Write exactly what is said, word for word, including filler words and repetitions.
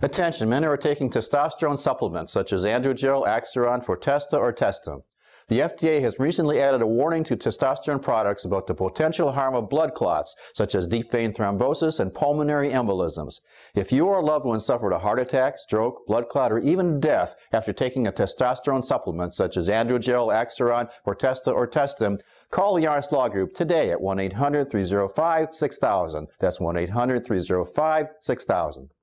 Attention, men who are taking testosterone supplements such as androgel, Axiron, Fortesta, or Testim. The F D A has recently added a warning to testosterone products about the potential harm of blood clots, such as deep vein thrombosis and pulmonary embolisms. If you or a loved one suffered a heart attack, stroke, blood clot, or even death after taking a testosterone supplement such as androgel, Axiron, Fortesta, or Testim, call the Honest Law Group today at one eight hundred, three oh five, six thousand. That's one eight hundred, three oh five, six thousand.